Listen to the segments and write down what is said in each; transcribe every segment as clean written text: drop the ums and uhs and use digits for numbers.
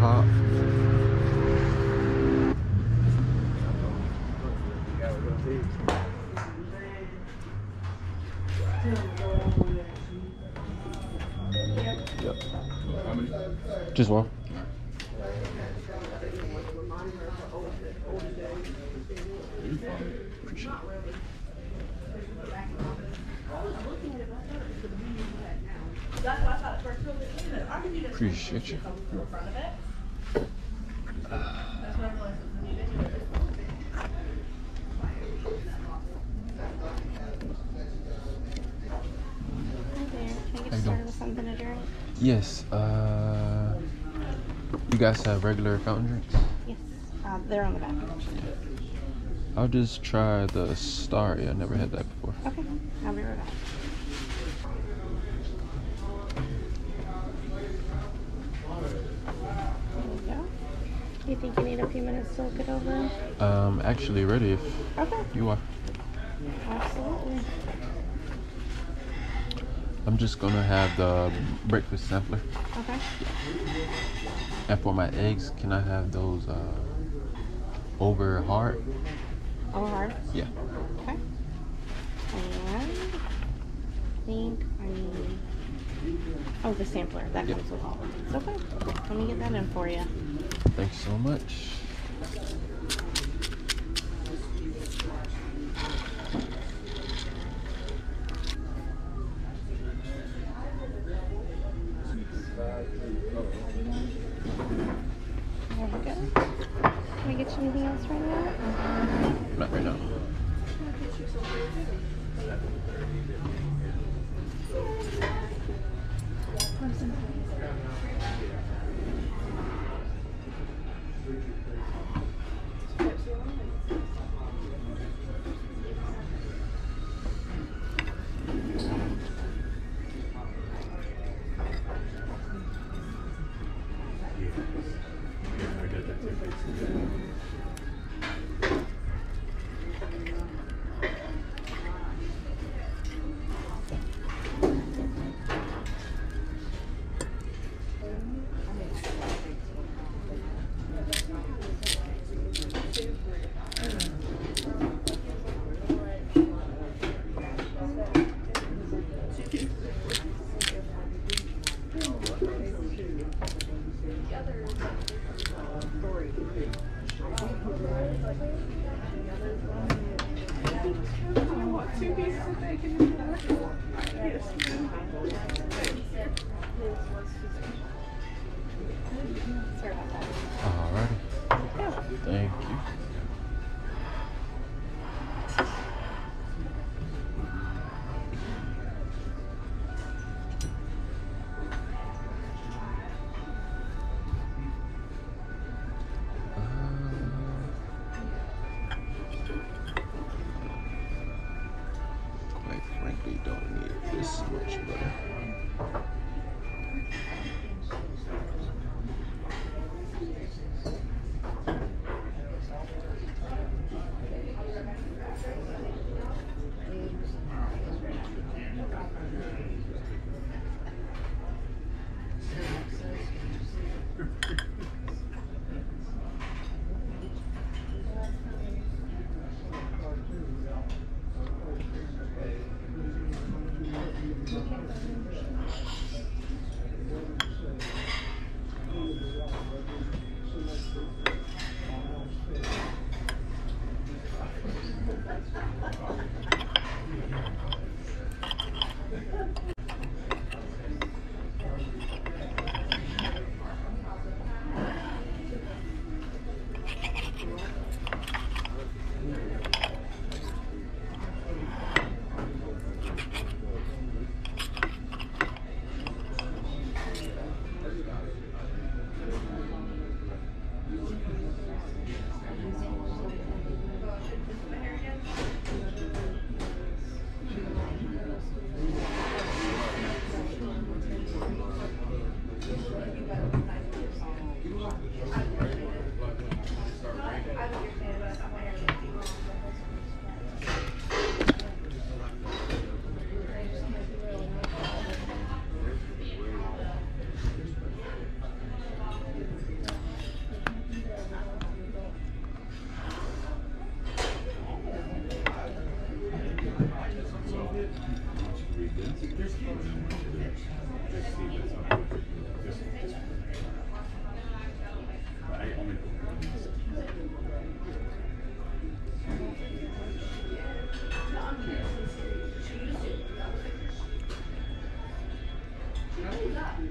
IHOP. Yep. Just one. Appreciate it. Appreciate you. Something to drink? Yes. You guys have regular fountain drinks? Yes. They're on the back. I'll just try the Starry. I never had that before. Okay. I'll be right back. There we go. You think you need a few minutes to look it over? Actually ready if you are. Absolutely. I'm just gonna have the breakfast sampler. Okay. And for my eggs, can I have those over hard? Over hard? Yeah. Okay. And I think I need... Oh, the sampler. That comes with all of these. Okay. Let me get that in for you. Thanks so much. There we go. Can I get you anything else right now? Not right now. Alrighty. Thank you. Quite frankly, don't need this much butter.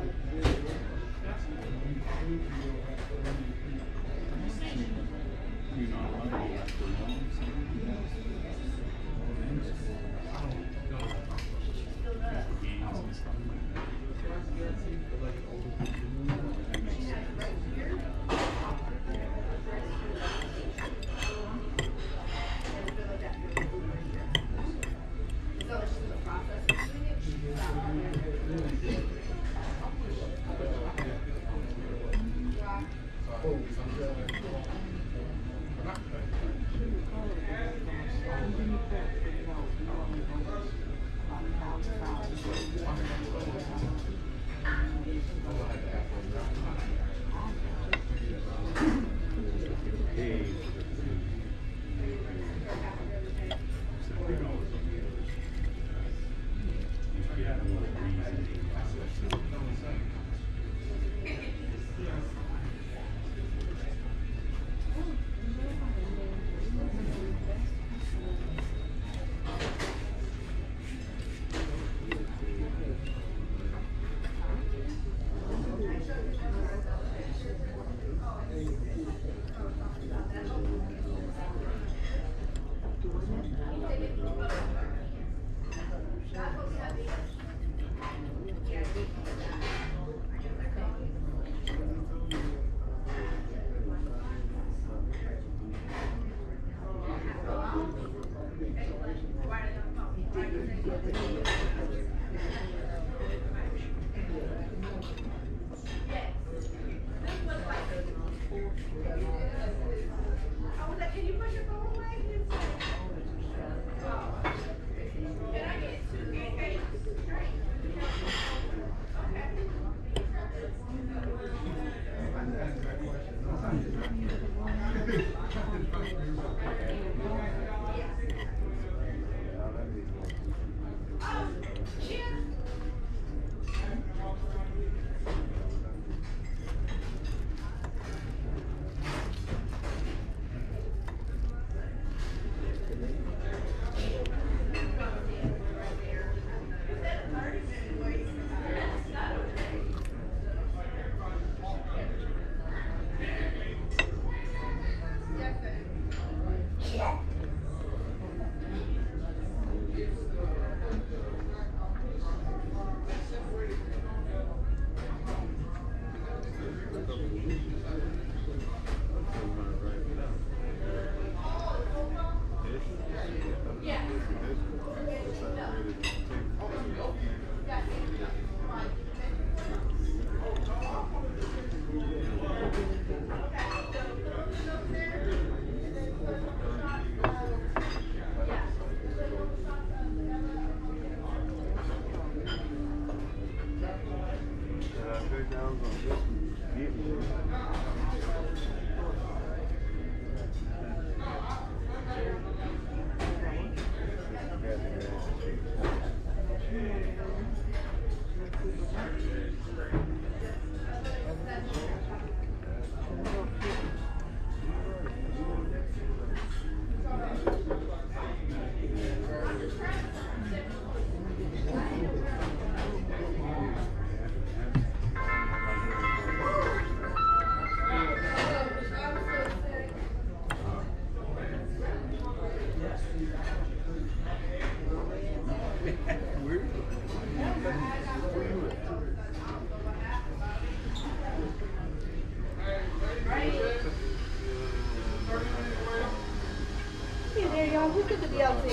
Look at the DLC.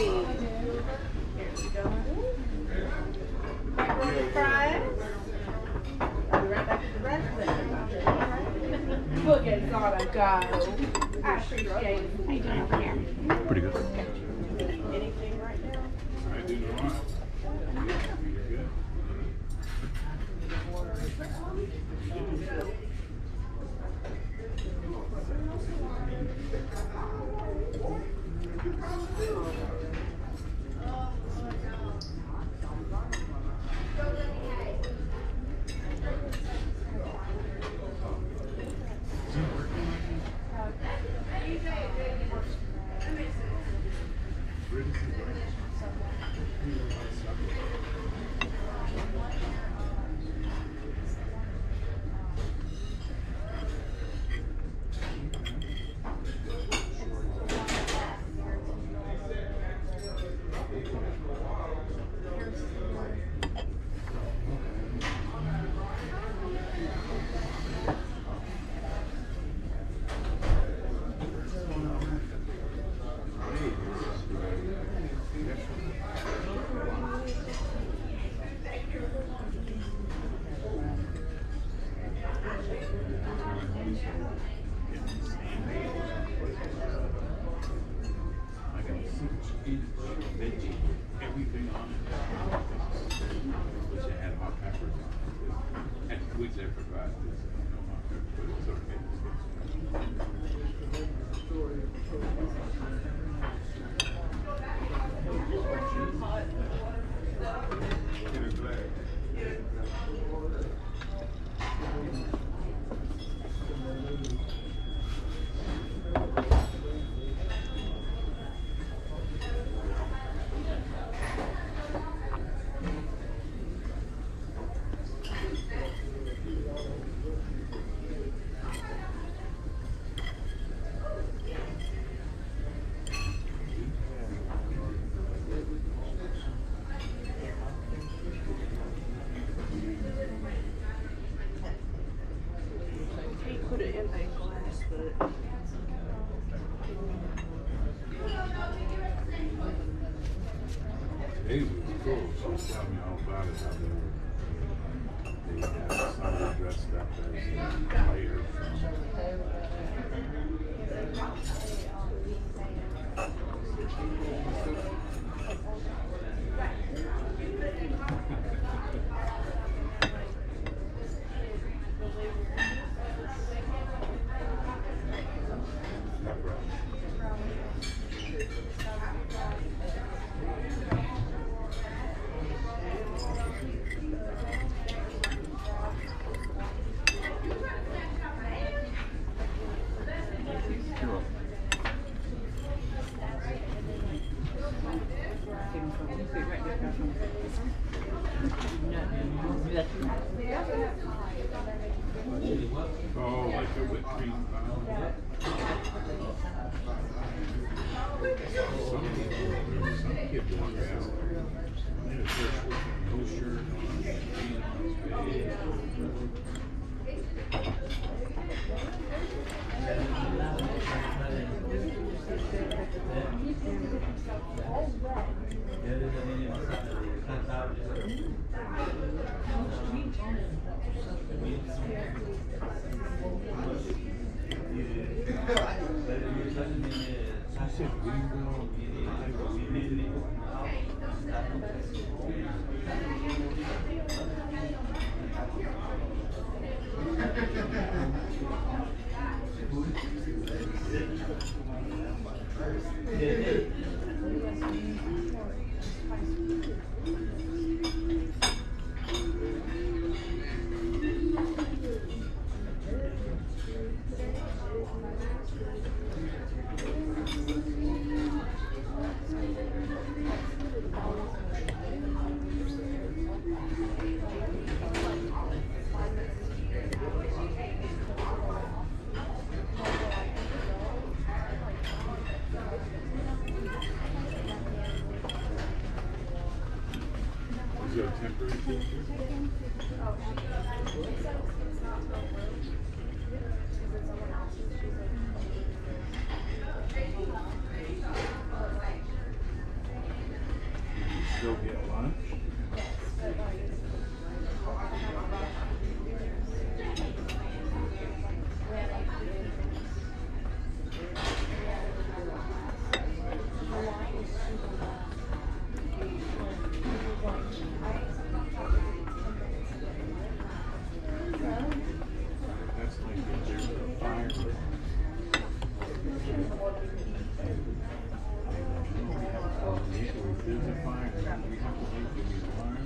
Here we go. Macaroni and fries. I'll be right back with the rest of it. Look at gotta go. I appreciate it. How you doing over here? Pretty good. Anything right now? I do not. Put it in a glass, but Asia was cool. She was telling me all about it, how they had somebody dressed up as a player Oh, like the whipped cream. Some kid walked out. They had a church with no shirt on, jeans on his face. She said, we will. Is it a temporary thing? You still get lunch? That's like if there's a fire. If there's a fire, we have to wait for the alarm.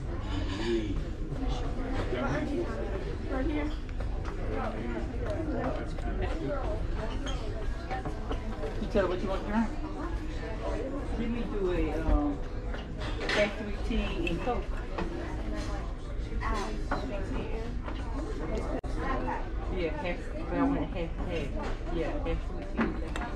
right here. That's kind of cool. You tell her what you want to drink? Let me do a factory tea and Coke. Yeah, half, but I want a half. Yeah, half sweet tea.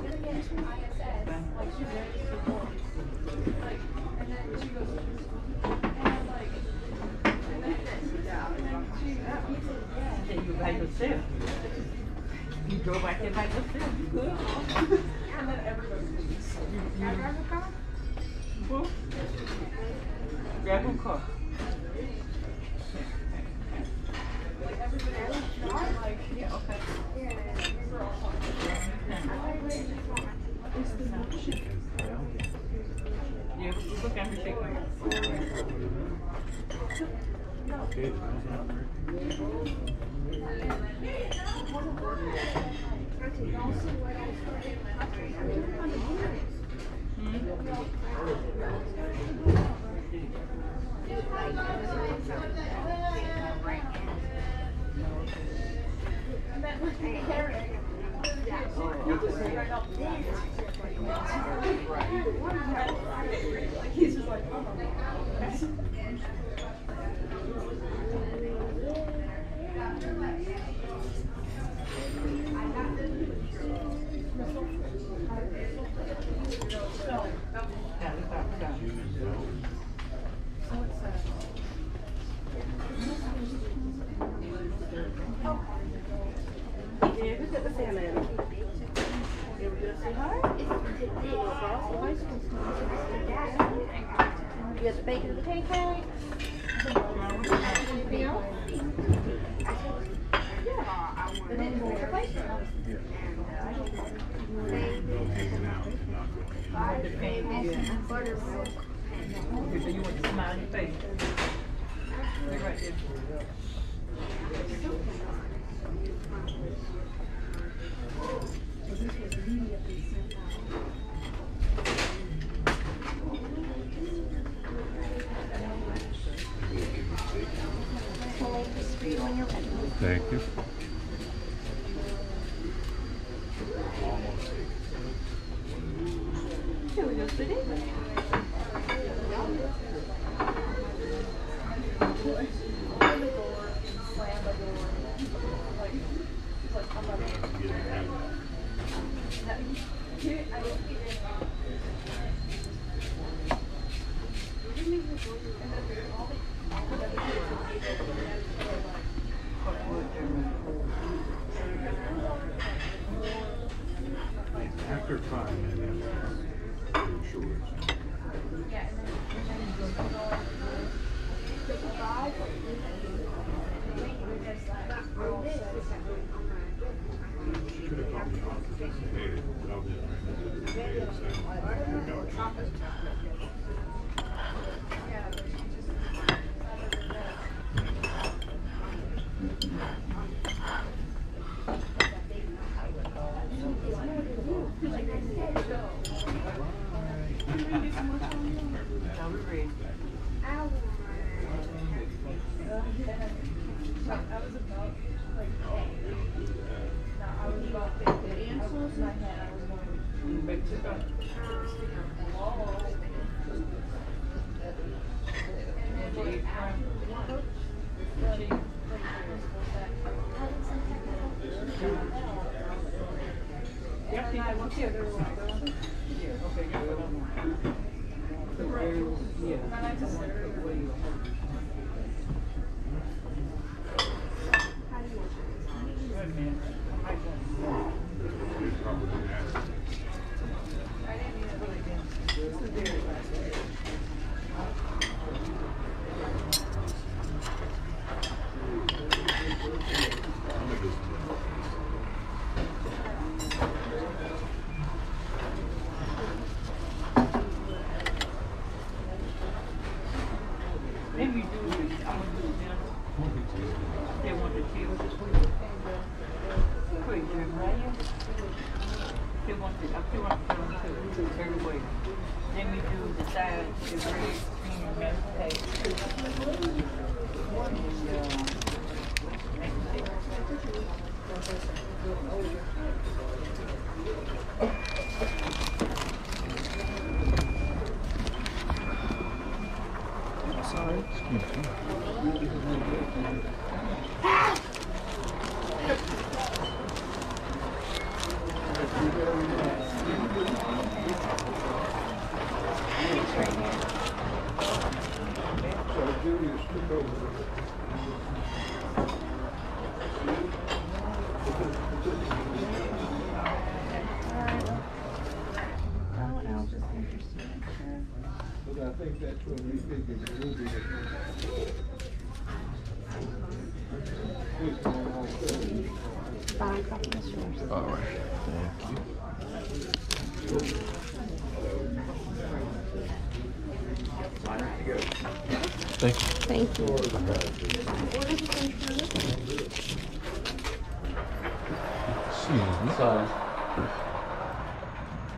Then you by yourself. You drove out there by yourself. You good? And then everybody leaves. Can I drive a car? Well, grab a car. Like everybody else, I'm like, yeah, okay. Yeah, look at her shaking. Okay, You got the bacon and the pancakes. Anything else? Okay, so you want the smiley face. Right there. When you're ready. Thank you. Here we go, sweetie. After trying it, I'm sure. She could have called me off and said, hey, I'll be Maybe you do this. I'm gonna do it now. They want the chill. Quick, right? They want the, I still want to do them too, every way. Then we do the side, the red, cream, mashed potatoes. Sorry. Excuse me. I think that's what we figured it will be. Fine, copy is yours. All right. Thank you. Thank you. Excuse me. Sorry.